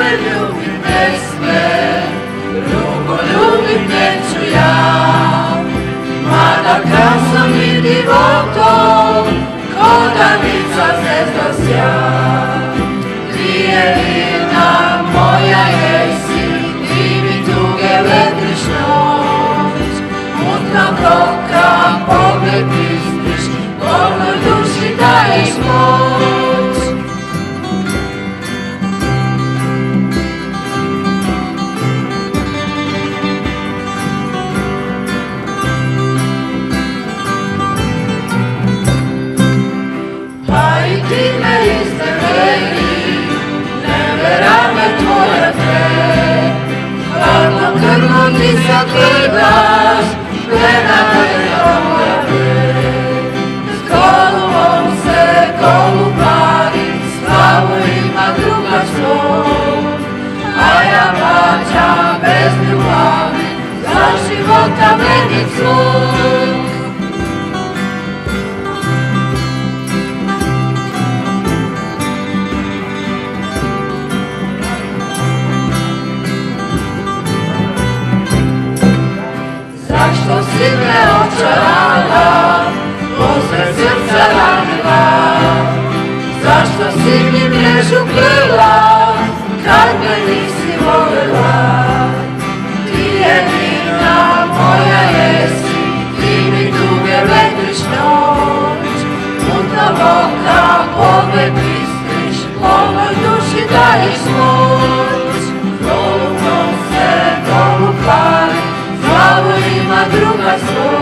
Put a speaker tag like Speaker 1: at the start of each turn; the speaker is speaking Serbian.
Speaker 1: ljubit ne sme, drugo ljubit neću ja. Mada krasom i divotom, ko danica zvezda sja. Prijelina moja jesi, ti mi tuge letriš noć. Mutna broka, pogled istiš, gornoj duši daješ moć. Pa i ti me izdeveri, nevera me tvoja tre. Hladno krvno ti sad gledaš, gledam je moja pre. S golubom se golub bavi, slavu ima druga svoj. A ja plaćam bez ljubavi, za života meni svoj. Zašto si me očarala, posle srca ranila? Zašto si mi mrežu plela, kad me nisi voljela? Ti jedina moja jesi, ti mi tuge letriš noć. Mutna boka, pogled istiš, polnoj duši daješ moć. Golubom se golub pali, slavu ima druga svoj.